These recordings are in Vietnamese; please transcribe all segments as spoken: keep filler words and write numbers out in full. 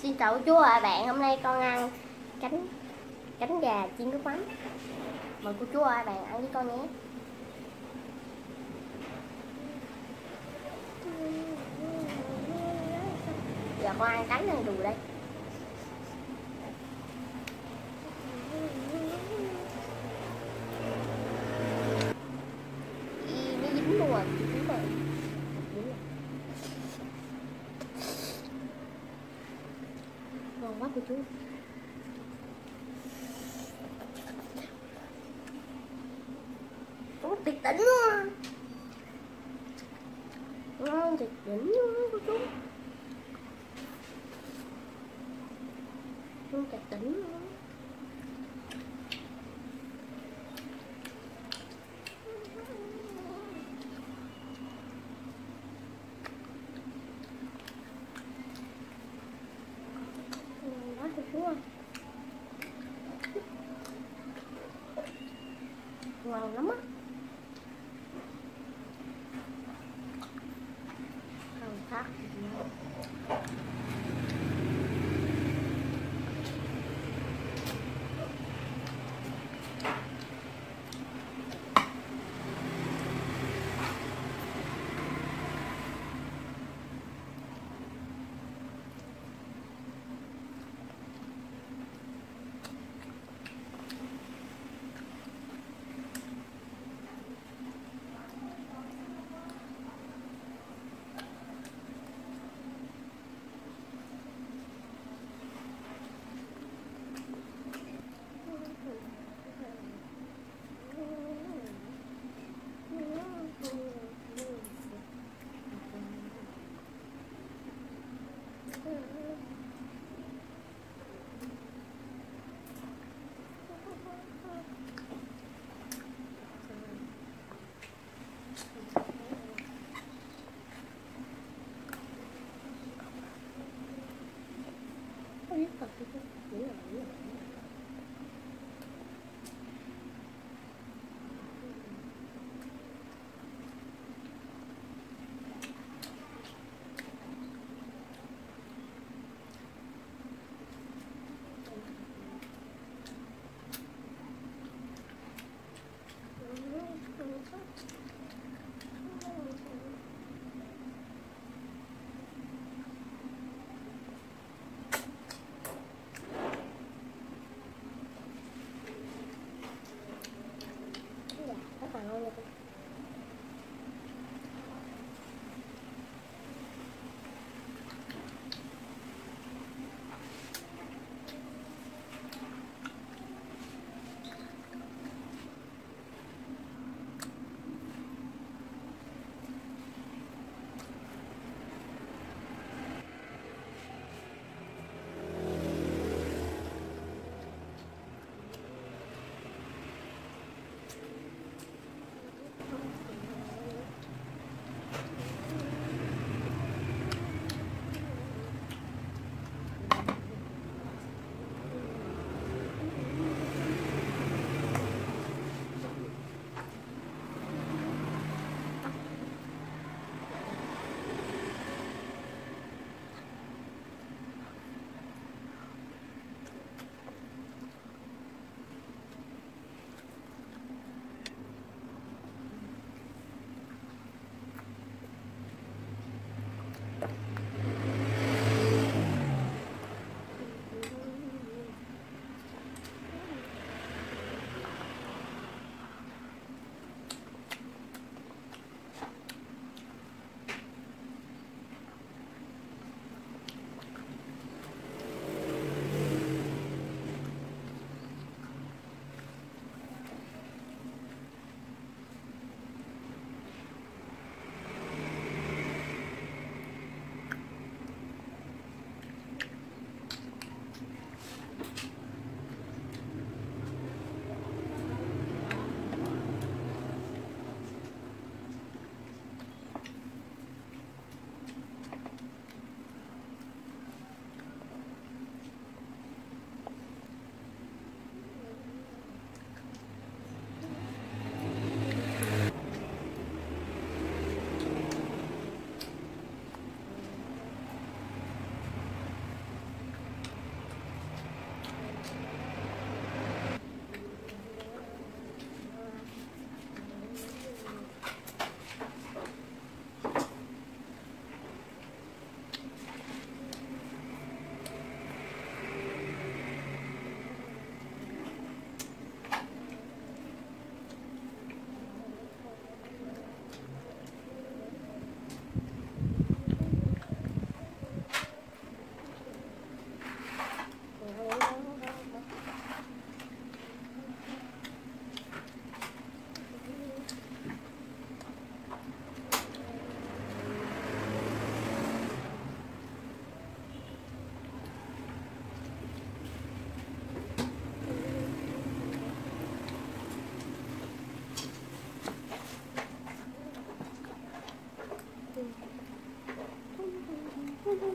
Xin chào chú và bạn, hôm nay con ăn cánh cánh gà chiên nước mắm. Mời cô chú và bạn ăn với con nhé. Giờ con ăn cánh ăn đùi đây. Ý, nó dính luôn rồi, dính rồi. Ngon quá cô chú. Có tuyệt đỉnh luôn. Ngon tuyệt đỉnh luôn cô chú. Ngon tuyệt đỉnh luôn. Ngon quá cô chú ơi. Ngon lắm á. Không khác gì đâu. Biết thật chứ, nghĩ là nghĩ là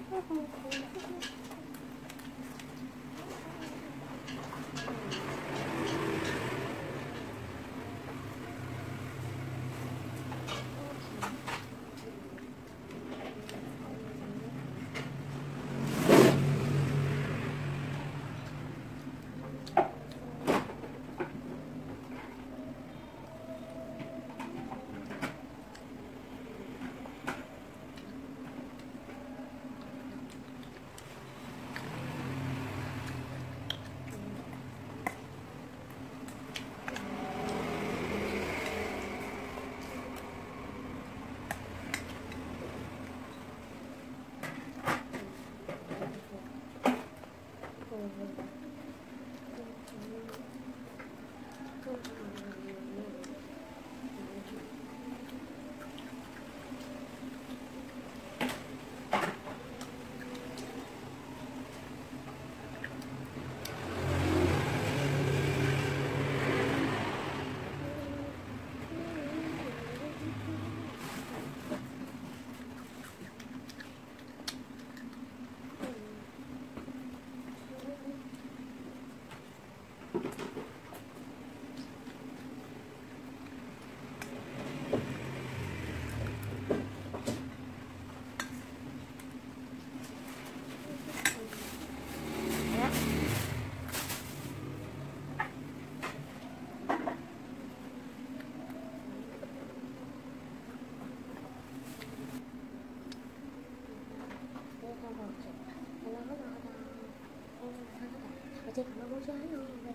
Chị nó bố trái luôn về.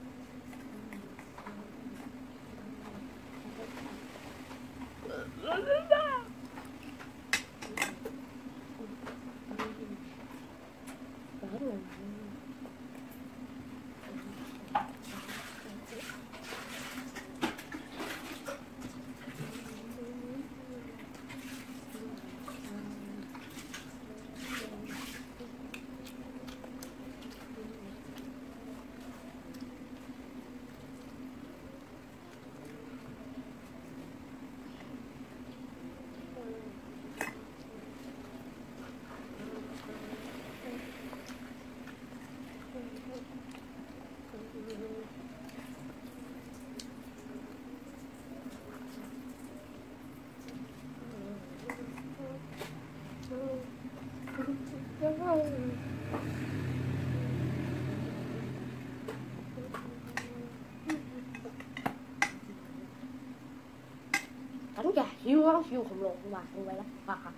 Cánh gà siêu ngon, siêu khổng lồ của bà không vậy lắm. À, à.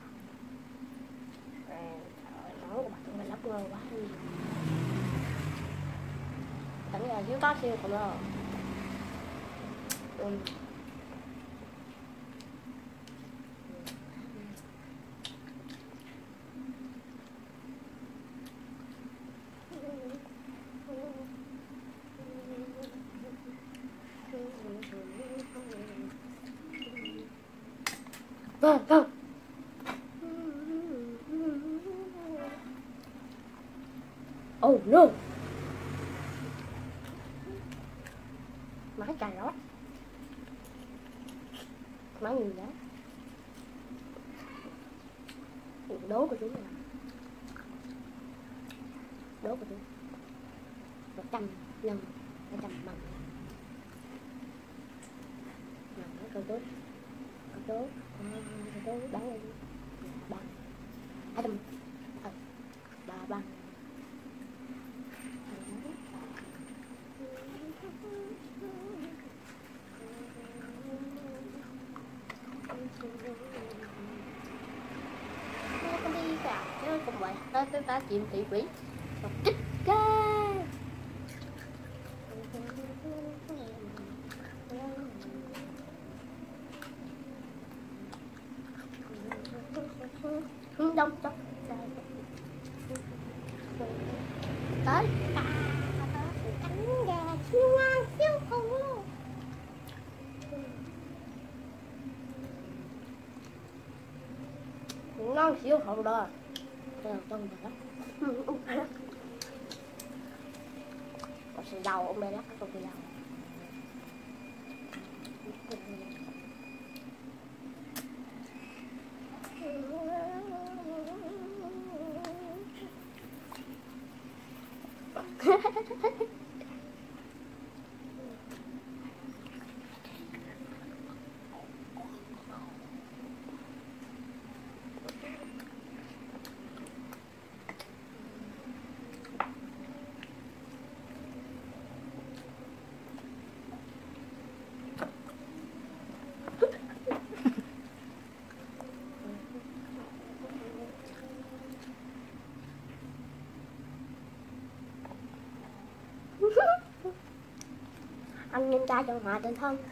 Món của bà không vậy lắm ngon quá. Cánh gà siêu to siêu khổng lồ. Ừ. Vâng, vâng. Oh no. Má cà rốt. Má gì đó. Đố của chúng là đố của chúng một trăm nhân hai trăm bằng bằng cái câu tốt câu tốt câu tốt bán lên bằng hai trăm ba bằng con đi cả chứ không vậy ta ta ta chìm thị quỷ chích ca hướng đông đông tới cánh gà siêu ngon siêu khủng luôn ngon siêu khủng đó đây là trong đó có sự giàu ông đây lắc không sự giàu Anh nhân ca trong hòa tình thân.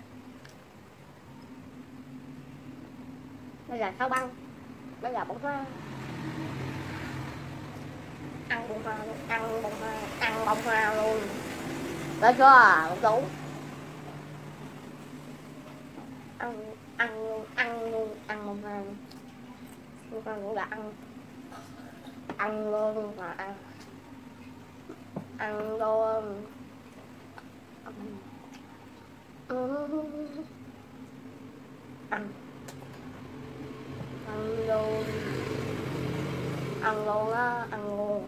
Đây là sao băng, đây là bông hoa. Ăn bông hoa luôn, ăn bông hoa, ăn bông hoa luôn. Được chưa? Một đủ. Ăn, ăn luôn, ăn luôn, ăn bông hoa luôn. Bông hoa cũng là ăn. Ăn luôn mà ăn. Ăn luôn. Ăn. Ăn. Ăn luôn. Ăn luôn á, ăn luôn.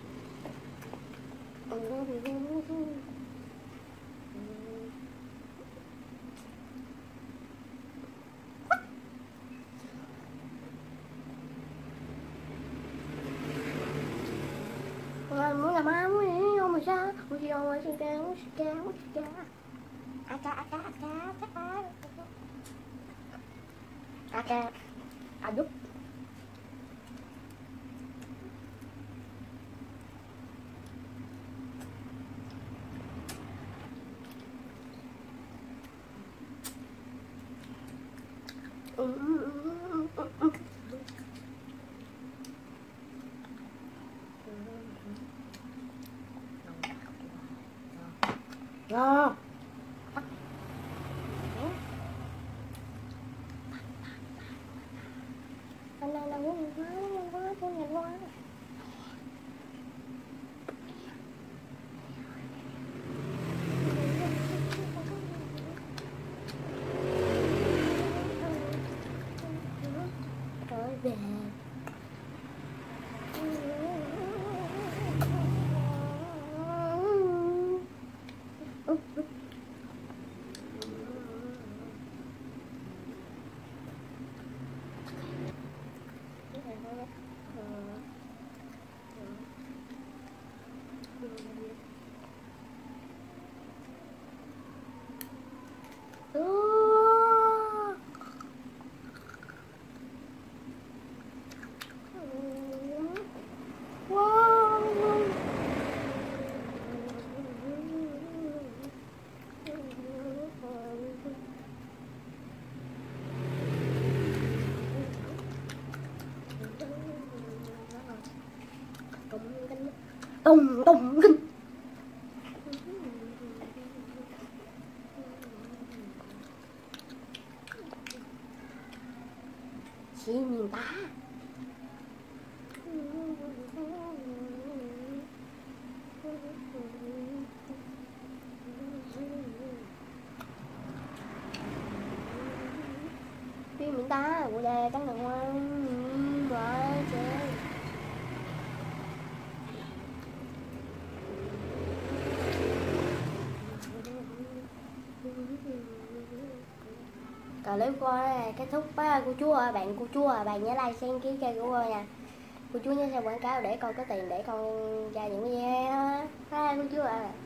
Muốn làm má muốn gì không mà sao? Muốn gì không mà sao ca, muốn ca, muốn ca. A ca, a ca, a ca, a ca. A ca. A giúp. Ngon. Anh này là ngon quá, ngon quá, tôi nhìn quá. Tới về. Tùng tùng kinh. Chị nhìn ta. Vì mình ta của đề tăng lượng ngoan quá chơi. Clip của kết thúc với cô chú ơi, bạn cô chú ơi, bạn nhớ like xem ký kênh của cô nha. Cô chú nhớ xem quảng cáo để con có tiền để con ra những video đó. Bye cô chú ạ.